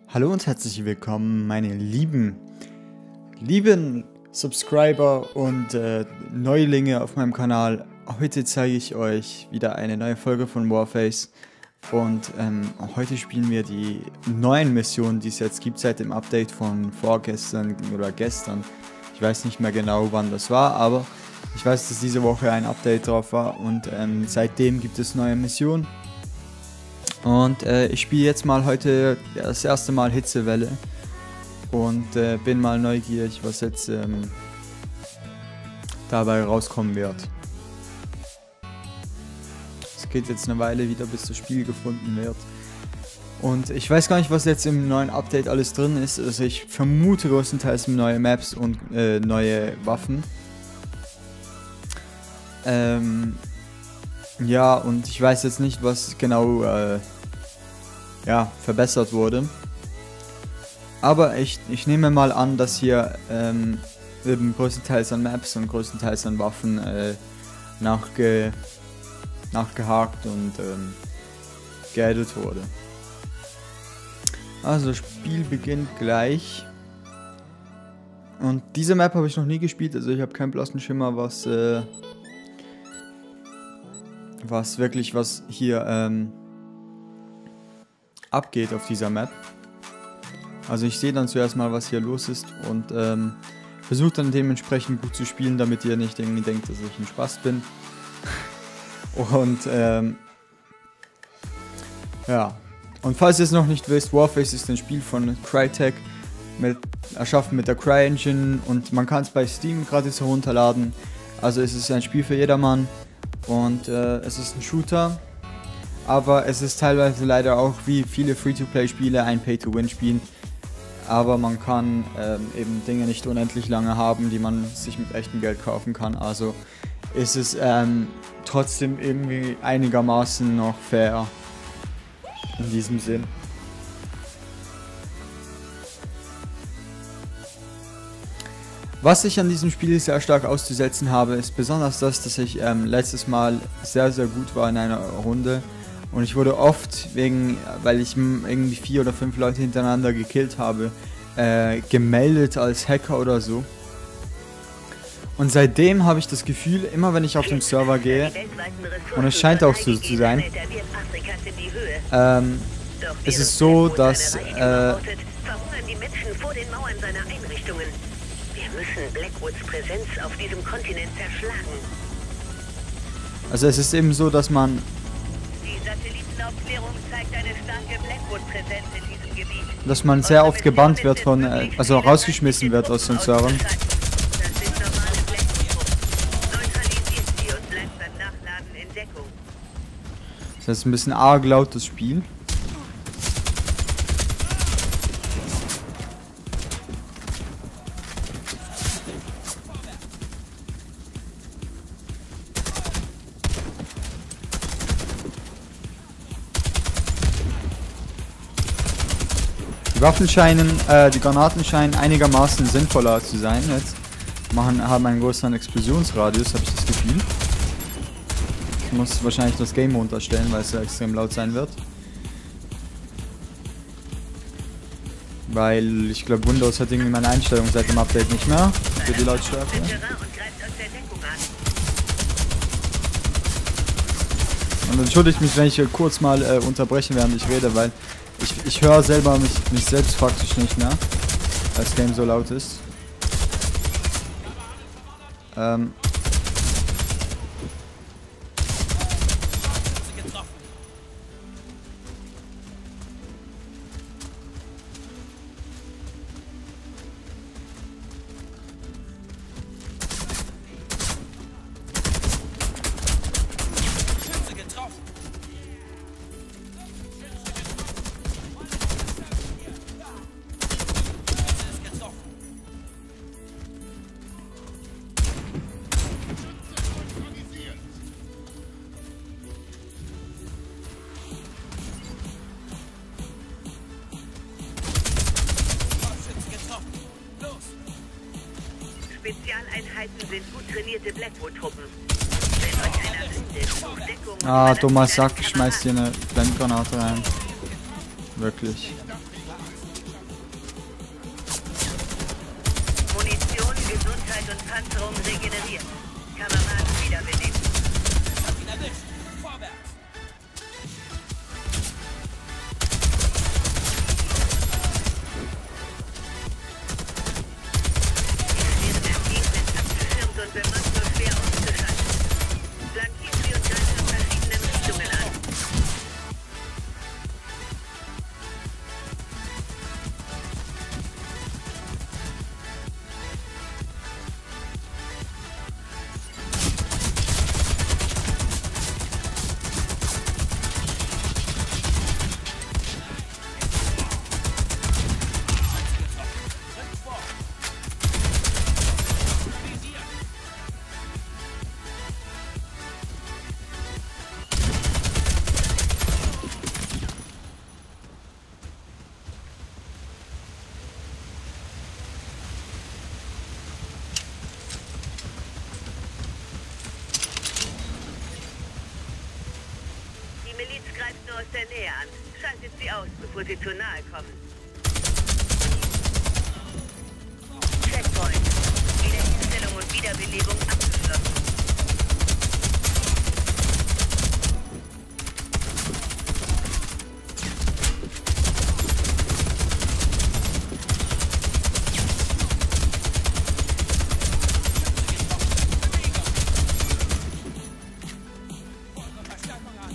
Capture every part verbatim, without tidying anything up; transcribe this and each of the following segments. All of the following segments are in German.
Hallo und herzlich willkommen, meine lieben, lieben Subscriber und äh, Neulinge auf meinem Kanal. Heute zeige ich euch wieder eine neue Folge von Warface und ähm, heute spielen wir die neuen Missionen, die es jetzt gibt seit dem Update von vorgestern oder gestern. Ich weiß nicht mehr genau, wann das war, aber ich weiß, dass diese Woche ein Update drauf war und ähm, seitdem gibt es neue Missionen. Und äh, ich spiele jetzt mal heute das erste Mal Hitzewelle und äh, bin mal neugierig, was jetzt ähm, dabei rauskommen wird. Es geht jetzt eine Weile wieder, bis das Spiel gefunden wird. Und ich weiß gar nicht, was jetzt im neuen Update alles drin ist. Also ich vermute größtenteils neue Maps und äh, neue Waffen. Ähm... Ja, und ich weiß jetzt nicht, was genau äh, ja, verbessert wurde. Aber ich, ich nehme mal an, dass hier ähm, eben größtenteils an Maps und größtenteils an Waffen äh, nachge, nachgehakt und ähm, geaddet wurde. Also das Spiel beginnt gleich. Und diese Map habe ich noch nie gespielt, also ich habe keinen blassen Schimmer, was... Äh, was wirklich was hier ähm, abgeht auf dieser Map. Also ich sehe dann zuerst mal, was hier los ist und ähm, versuche dann dementsprechend gut zu spielen, damit ihr nicht irgendwie denkt, dass ich ein Spaß bin. Und ähm, ja, und falls ihr es noch nicht wisst, Warface ist ein Spiel von Crytek, mit, erschaffen mit der CryEngine und man kann es bei Steam gratis herunterladen. Also es ist ein Spiel für jedermann. Und äh, es ist ein Shooter, aber es ist teilweise leider auch wie viele Free-to-Play-Spiele ein Pay-to-Win-Spiel. Aber man kann ähm, eben Dinge nicht unendlich lange haben, die man sich mit echtem Geld kaufen kann. Also ist es ähm, trotzdem irgendwie einigermaßen noch fair in diesem Sinn. Was ich an diesem Spiel sehr stark auszusetzen habe, ist besonders das, dass ich ähm, letztes Mal sehr, sehr gut war in einer Runde. Und ich wurde oft, wegen, weil ich irgendwie vier oder fünf Leute hintereinander gekillt habe, äh, gemeldet als Hacker oder so. Und seitdem habe ich das Gefühl, immer wenn ich auf den Server gehe, und es scheint auch so zu sein, ähm, es ist so, dass... Äh, müssen Blackwoods Präsenz auf diesem Kontinent zerschlagen. Also es ist eben so, dass man... Die Satellitenaufklärung zeigt eine starke Blackwood-Präsenz in diesem Gebiet. Dass man sehr oft gebannt wird von... Äh, also rausgeschmissen wird aus den Servern. Das sind normale Blackwood-Truppen. Neutralisiert sie und bleibt beim Nachladen in Deckung. Das ist ein bisschen arg laut, das Spiel. Die Waffen scheinen, äh, die Granaten scheinen einigermaßen sinnvoller zu sein jetzt. Machen, haben einen größeren Explosionsradius, habe ich das Gefühl. Ich muss wahrscheinlich das Game runterstellen, weil es ja extrem laut sein wird. Weil ich glaube, Windows hat irgendwie meine Einstellung seit dem Update nicht mehr für die Lautstärke. Und entschuldigt mich, wenn ich kurz mal äh, unterbreche, während ich rede, weil ich, ich höre selber mich, mich selbst praktisch nicht mehr, weil das Game so laut ist. Ähm. Spezialeinheiten sind gut trainierte Blackwood-Truppen. Wenn euch einer findet, sucht Deckung. Ah, dummer Sack, schmeißt hier eine Blendgranate rein. Wirklich. Gesundheit und Panzerung regeneriert. Kameraden wiederbelebt. Hab ihn erwischt. Vorwärts. Die Schwere des Teams sind abgeschirmt und bemannt nur schwer auszuschalten. Flankieren Sie und greifen in verschiedenen Richtungen an. Die Miliz greift nur aus der Nähe an. Schaltet sie aus, bevor sie zu nahe kommen. Checkpoint. Wiederherstellung und Wiederbelebung abgeschlossen. Verstärkung an.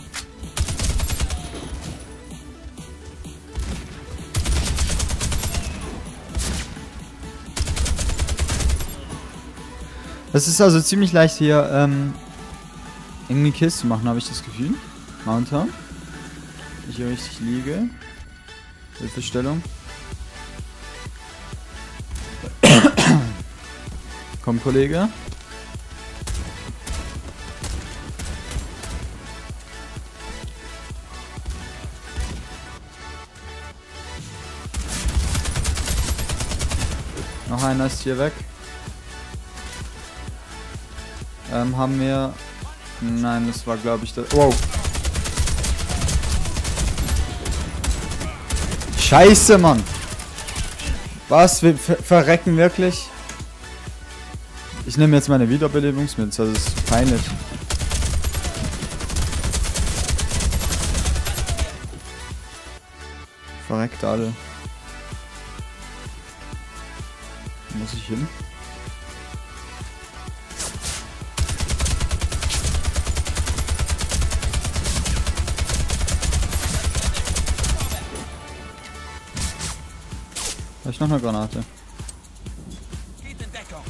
Es ist also ziemlich leicht hier ähm, irgendwie Kills zu machen, habe ich das Gefühl. Mounter. Ich hier richtig liege. Hilfestellung. Komm, Kollege. Noch einer ist hier weg. Ähm, haben wir... Nein, das war glaube ich das... Wow. Scheiße, Mann. Was? Wir ver verrecken wirklich? Ich nehme jetzt meine Wiederbelebungsmittel, das ist peinlich. Verreckt alle. Wo muss ich hin? Habe ich noch eine Granate? Geht in Deckung.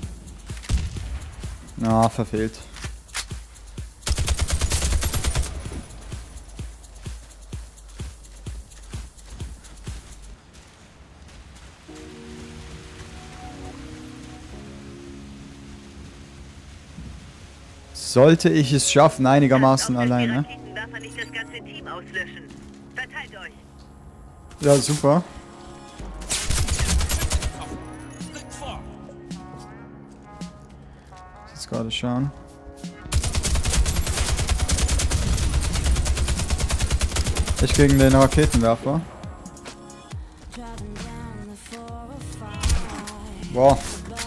Na, verfehlt. Sollte ich es schaffen, einigermaßen Auf alleine. die Raketen darf man nicht das ganze Team auslöschen. Verteilt euch. Ja, super. Springt vor. Jetzt gerade schauen. Ich gegen den Raketenwerfer. Boah.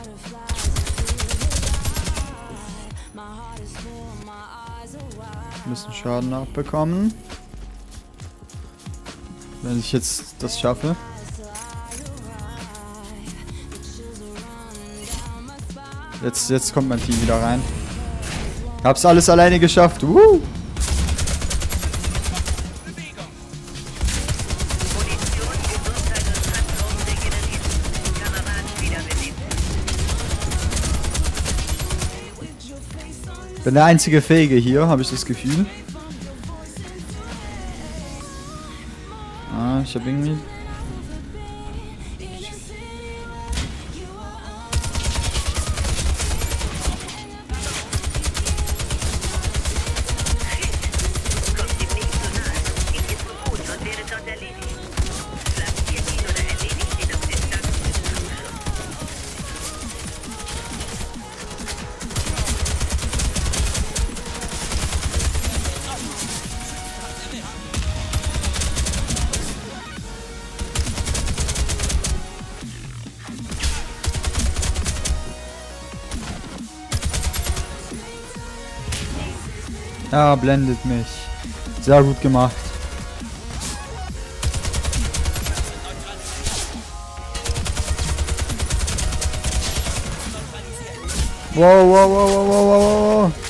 Müssen Schaden abbekommen. Wenn ich jetzt das schaffe. Jetzt, jetzt kommt mein Team wieder rein. Hab's alles alleine geschafft. Uh! Bewegung. Munition, Gesundheit und Panzerung regeneriert. Kameraden wiederbelebt. Bin der einzige Fähige hier, habe ich das Gefühl. Ah, ich habe irgendwie... Kommt ihm nicht zu nahe. Ihm ist gut und werdet dort erledigt. Flankiert ihn oder erledigt ihn auf Distanz mit Zuschuss. Ja, blendet mich. Sehr gut gemacht. Wow, wow, wow, wow, wow, wow, wow.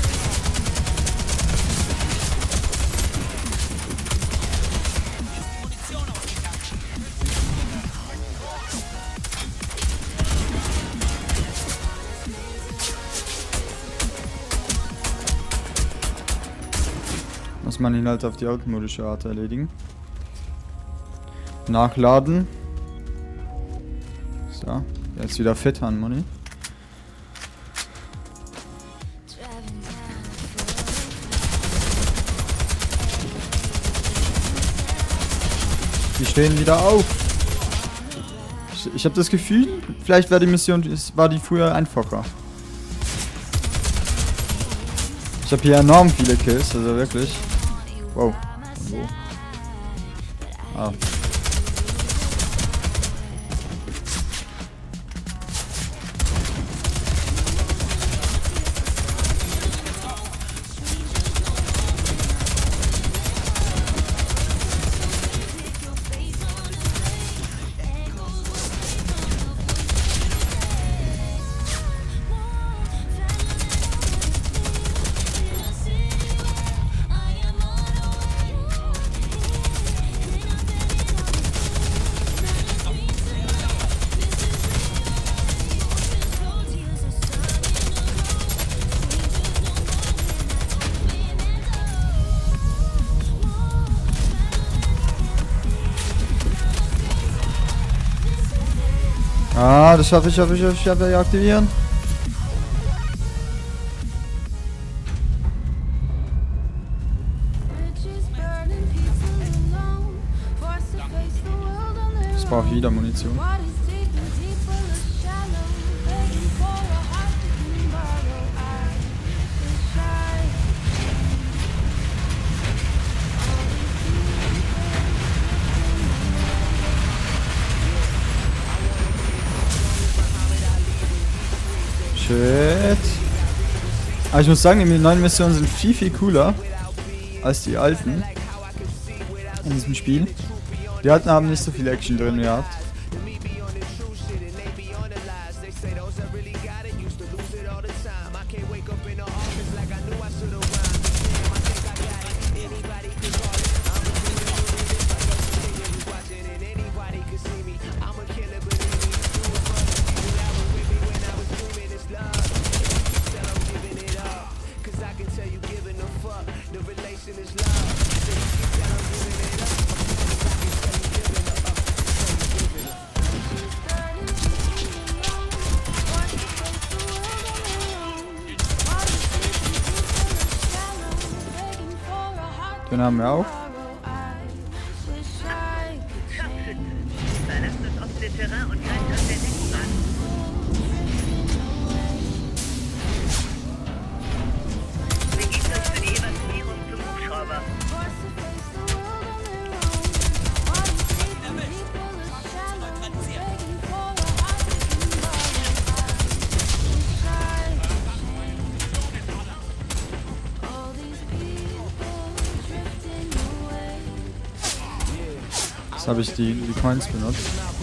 Muss man ihn halt auf die automodische Art erledigen. Nachladen. So, jetzt wieder fit an, Money. Die stehen wieder auf. Ich, ich habe das Gefühl, vielleicht war die Mission, war die früher einfacher. Ich habe hier enorm viele Kills, also wirklich. Wow. Von wo? Ah. Ah, das schaffe ich, schaffe ich, schaffe ich, schaffe ich aktivieren. Ich brauche wieder Munition. Shit. Aber ich muss sagen, die neuen Missionen sind viel, viel cooler als die alten in diesem Spiel. Die alten haben nicht so viel Action drin gehabt. Den haben wir auch. Scharfschützen. Verlasst das offene Terrain und greift aus der Deckung an. Begebt euch für die Evakuierung zum Hubschrauber. Jetzt habe ich die, die Coins benutzt.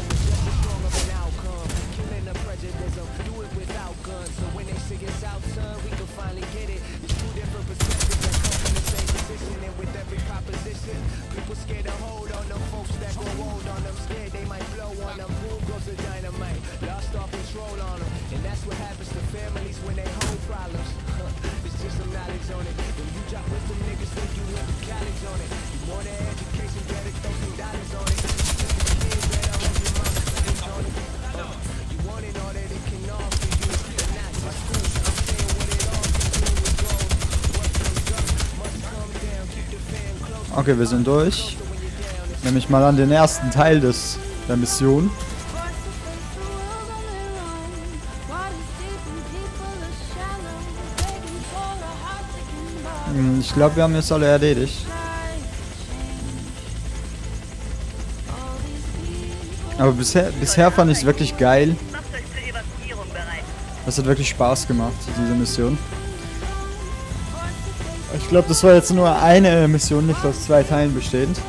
Okay, wir sind durch. Nehme ich mal an den ersten Teil des, der Mission. Hm, Ich glaube, wir haben jetzt alle erledigt. Aber bisher, bisher fand ich es wirklich geil. Macht euch zur Evakuierung bereit. Das hat wirklich Spaß gemacht, diese Mission. Ich Ich glaube, das war jetzt nur eine Mission, nicht aus zwei Teilen bestehend.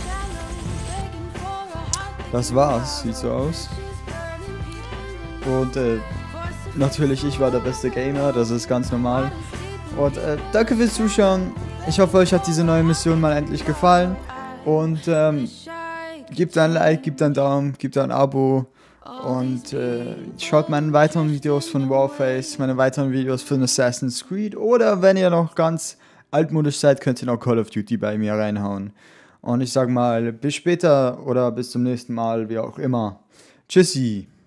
Das war's, sieht so aus. Und äh, natürlich, ich war der beste Gamer, das ist ganz normal. Und äh, danke fürs Zuschauen. Ich hoffe, euch hat diese neue Mission mal endlich gefallen. Und ähm, gebt ein Like, gebt einen Daumen, gebt ein Abo. Und äh, schaut meine weiteren Videos von Warface, meine weiteren Videos von Assassin's Creed. Oder wenn ihr noch ganz altmodisch seid, könnt ihr noch Call of Duty bei mir reinhauen. Und ich sag mal, bis später oder bis zum nächsten Mal, wie auch immer. Tschüssi.